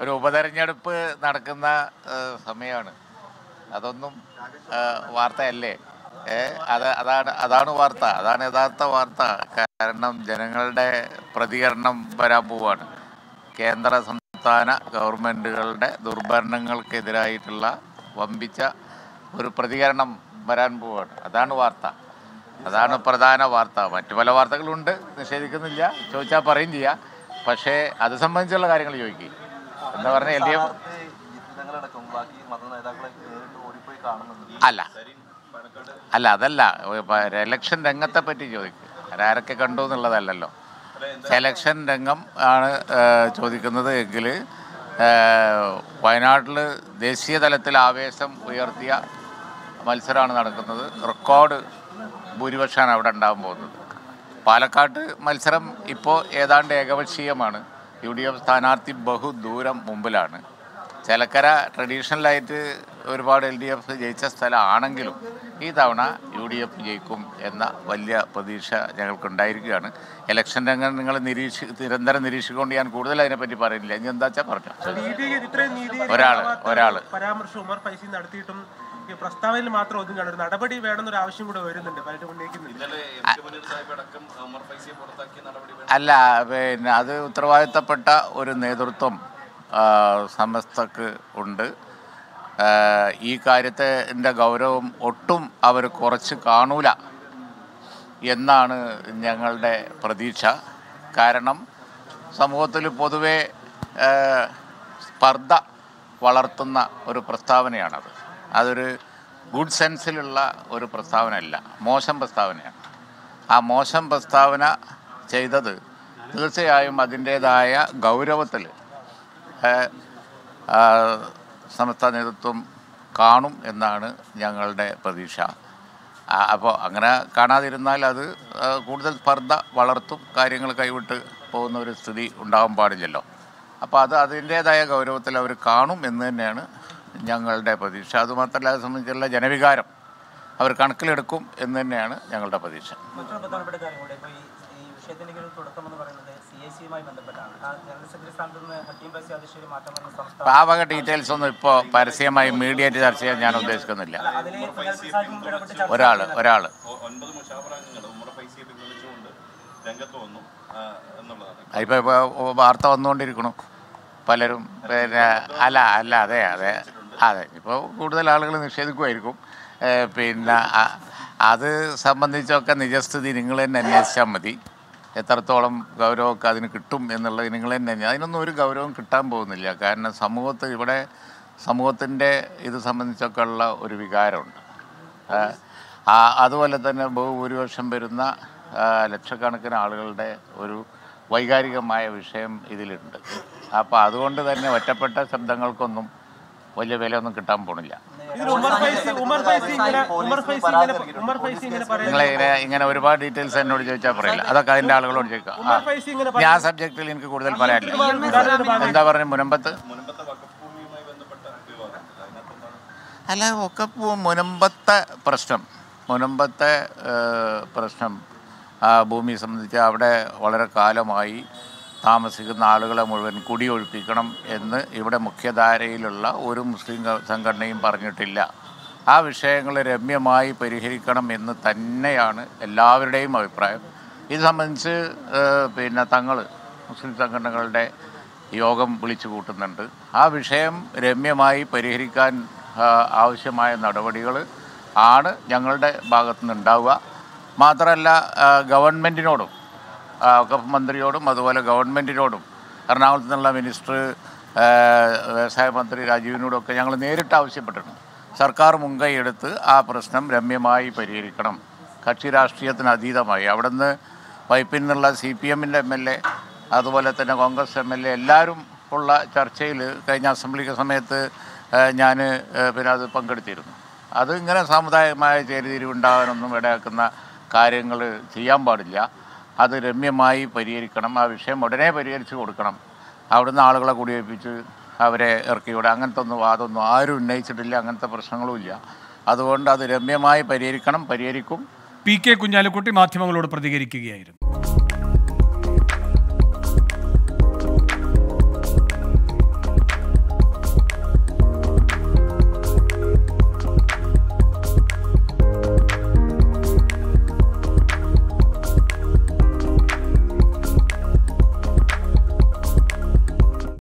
ഒരു ഉപതെരഞ്ഞെടുപ്പ് നടക്കുന്ന സമയമാണ്. അതൊന്നും വാർത്തയല്ലേ? അതാണ് വാർത്ത, അതാണ് യഥാർത്ഥ വാർത്ത. കാരണം ജനങ്ങളുടെ പ്രതികരണം വരാൻ പോവാണ്. കേന്ദ്ര സംസ്ഥാന ഗവൺമെൻറ്റുകളുടെ ദുർഭരണങ്ങൾക്കെതിരായിട്ടുള്ള വമ്പിച്ച ഒരു പ്രതികരണം വരാൻ പോവാണ്. അതാണ് വാർത്ത, അതാണ് പ്രധാന വാർത്ത. മറ്റു പല വാർത്തകളുണ്ട്, നിഷേധിക്കുന്നില്ല, ചോദിച്ചാൽ പറയും ചെയ്യാം. പക്ഷേ അത് സംബന്ധിച്ചുള്ള കാര്യങ്ങൾ ചോദിക്കുക എന്ന് പറഞ്ഞാൽ എൽ ഡി എഫ് അല്ല അതല്ല, എലക്ഷൻ രംഗത്തെ പറ്റി ചോദിക്കുക. ആരൊക്കെ കണ്ടു എന്നുള്ളതല്ലല്ലോ. എലക്ഷൻ രംഗം ആണ് ചോദിക്കുന്നത് എങ്കിൽ വയനാട്ടിൽ ദേശീയ തലത്തിൽ ആവേശം ഉയർത്തിയ മത്സരമാണ് നടക്കുന്നത്. റെക്കോർഡ് ഭൂരിപക്ഷമാണ് അവിടെ ഉണ്ടാകാൻ പോകുന്നത്. പാലക്കാട്ട് മത്സരം ഇപ്പോൾ ഏതാണ്ട് ഏകപക്ഷീയമാണ്. UDF സ്ഥാനാർത്ഥി ബഹുദൂരം മുമ്പിലാണ്. ചേലക്കര ട്രഡീഷണലായിട്ട് ഒരുപാട് LDF ജയിച്ച സ്ഥലമാണെങ്കിലും ഈ തവണ UDF ജയിക്കും എന്ന വലിയ പ്രതീക്ഷ ഞങ്ങൾക്കുണ്ടായിരിക്കുകയാണ്. ഇലക്ഷൻ രംഗം നിങ്ങൾ നിരന്തരം നിരീക്ഷിച്ചുകൊണ്ട് ഞാൻ കൂടുതൽ അതിനെപ്പറ്റി പറയുന്നില്ല. ഇനി എന്താ വെച്ചാൽ പറഞ്ഞു. ഒരാൾ പരാമർശം ഉമർ ഫൈസി നടത്തിയിട്ടും പ്രസ്താവനയിൽ മാത്രം ഒതുങ്ങാണ്. ഒരു നടപടി വേണമെന്നൊരു ആവശ്യം കൂടെ വരുന്നുണ്ട്. അല്ല, പിന്നെ അത് ഉത്തരവാദിത്തപ്പെട്ട ഒരു നേതൃത്വം സമസ്തക്ക് ഉണ്ട്. ഈ കാര്യത്തിൻ്റെ ഗൗരവം ഒട്ടും അവർ കുറച്ച് കാണൂല എന്നാണ് ഞങ്ങളുടെ പ്രതീക്ഷ. കാരണം സമൂഹത്തിൽ പൊതുവെ സ്പർദ്ധ വളർത്തുന്ന ഒരു പ്രസ്താവനയാണത്. അതൊരു ഗുഡ് സെൻസിലുള്ള ഒരു പ്രസ്താവനയല്ല, മോശം പ്രസ്താവനയാണ്. ആ മോശം പ്രസ്താവന ചെയ്തത് തീർച്ചയായും അതിൻ്റേതായ ഗൗരവത്തിൽ സമസ്ത നേതൃത്വം കാണും എന്നാണ് ഞങ്ങളുടെ പ്രതീക്ഷ. അപ്പോൾ അങ്ങനെ കാണാതിരുന്നാൽ അത് കൂടുതൽ സ്പർദ്ധ വളർത്തും, കാര്യങ്ങൾ കൈവിട്ട് പോകുന്ന ഒരു സ്ഥിതി ഉണ്ടാകാൻ പാടില്ലല്ലോ. അപ്പോൾ അതിൻ്റേതായ ഗൗരവത്തിൽ അവർ കാണും എന്ന് തന്നെയാണ് ഞങ്ങളുടെ പ്രതീക്ഷ. അതുമാത്രമല്ല, അത് സംബന്ധിച്ചുള്ള ജനവികാരം അവർ കണക്കിലെടുക്കും എന്ന് തന്നെയാണ് ഞങ്ങളുടെ പ്രതീക്ഷ. ആ വക ഡീറ്റെയിൽസ് ഒന്നും ഇപ്പോൾ പരസ്യമായി മീഡിയയിൽ ചർച്ച ചെയ്യാൻ ഞാൻ ഉദ്ദേശിക്കുന്നില്ല. ഒരാൾ ഇപ്പോൾ വാർത്ത വന്നുകൊണ്ടിരിക്കണു പലരും. പിന്നെ അതെ ഇപ്പോൾ കൂടുതൽ ആളുകൾ നിഷേധിക്കുമായിരിക്കും. പിന്നെ അത് സംബന്ധിച്ചൊക്കെ നിജസ്ഥിതി നിങ്ങൾ തന്നെ അന്വേഷിച്ചാൽ മതി. എത്രത്തോളം ഗൗരവമൊക്കെ അതിന് കിട്ടും എന്നുള്ളത് നിങ്ങൾ തന്നെ. അതിനൊന്നും ഒരു ഗൗരവം കിട്ടാൻ പോകുന്നില്ല. കാരണം സമൂഹത്തിൻ്റെ ഇത് സംബന്ധിച്ചൊക്കെ ഉള്ള ഒരു വികാരമുണ്ട്. അതുപോലെ തന്നെ ബഹുഭൂരിപക്ഷം വരുന്ന ലക്ഷക്കണക്കിന് ആളുകളുടെ ഒരു വൈകാരികമായ വിഷയം ഇതിലുണ്ട്. അപ്പോൾ അതുകൊണ്ട് തന്നെ ഒറ്റപ്പെട്ട ശബ്ദങ്ങൾക്കൊന്നും വലിയ വിലയൊന്നും കിട്ടാൻ പോണില്ല. ഇങ്ങനെ ഒരുപാട് ഡീറ്റെയിൽസ് എന്നോട് ചോദിച്ചാൽ പറയില്ല. അതൊക്കെ അതിൻ്റെ ആളുകളോട് ചോദിക്കാം. ഞാൻ സബ്ജക്റ്റിൽ എനിക്ക് കൂടുതൽ പറയാനില്ല. എന്താ പറഞ്ഞ മുനമ്പത്ത് അല്ല ഒക്കെ മുനമ്പത്തെ പ്രശ്നം ഭൂമി സംബന്ധിച്ച് അവിടെ വളരെ കാലമായി താമസിക്കുന്ന ആളുകളെ മുഴുവൻ കുടിയൊഴിപ്പിക്കണം എന്ന് ഇവിടെ മുഖ്യധാരയിലുള്ള ഒരു മുസ്ലിം സംഘടനയും പറഞ്ഞിട്ടില്ല. ആ വിഷയങ്ങൾ രമ്യമായി പരിഹരിക്കണം എന്ന് തന്നെയാണ് എല്ലാവരുടെയും അഭിപ്രായം. ഇത് സംബന്ധിച്ച് പിന്നെ മുസ്ലിം സംഘടനകളുടെ യോഗം വിളിച്ചു കൂട്ടുന്നുണ്ട്. ആ വിഷയം രമ്യമായി പരിഹരിക്കാൻ ആവശ്യമായ നടപടികൾ ആണ് ഞങ്ങളുടെ ഭാഗത്തുനിന്ന് ഉണ്ടാവുക. മാത്രമല്ല, ഗവൺമെൻറ്റിനോടും വഖഫ് മന്ത്രിയോടും അതുപോലെ ഗവൺമെൻറ്റിനോടും എറണാകുളത്ത് നിന്നുള്ള മിനിസ്റ്റർ, വ്യവസായ മന്ത്രി രാജീവിനോടൊക്കെ ഞങ്ങൾ നേരിട്ട് ആവശ്യപ്പെട്ടിട്ടുണ്ട്. സർക്കാർ മുൻകൈയെടുത്ത് ആ പ്രശ്നം രമ്യമായി പരിഹരിക്കണം, കക്ഷി രാഷ്ട്രീയത്തിന് അതീതമായി. അവിടുന്ന് വൈപ്പിൽ നിന്നുള്ള CPM-ൻ്റെ MLA അതുപോലെ തന്നെ കോൺഗ്രസ് MLA എല്ലാവരും ഉള്ള ചർച്ചയിൽ കഴിഞ്ഞ അസംബ്ലിക്ക് സമയത്ത് ഞാൻ പിന്നെ അത് പങ്കെടുത്തിരുന്നു. അത് ഇങ്ങനെ സാമുദായികമായ ചേരിതിരിവുണ്ടാകാനൊന്നും ഇടയാക്കുന്ന കാര്യങ്ങൾ ചെയ്യാൻ പാടില്ല. അത് രമ്യമായി പരിഹരിക്കണം. ആ വിഷയം ഉടനെ പരിഹരിച്ച് കൊടുക്കണം. അവിടുന്ന് ആളുകളെ കുടിയേൽപ്പിച്ച് അവരെ ഇറക്കിവിടെ അങ്ങനത്തെ വാദമൊന്നും ആരും ഉന്നയിച്ചിട്ടില്ല. അങ്ങനത്തെ പ്രശ്നങ്ങളും ഇല്ല. അതുകൊണ്ട് അത് രമ്യമായി പരിഹരിക്കും. PK കുഞ്ഞാലിക്കുട്ടി മാധ്യമങ്ങളോട് പ്രതികരിക്കുകയായിരുന്നു.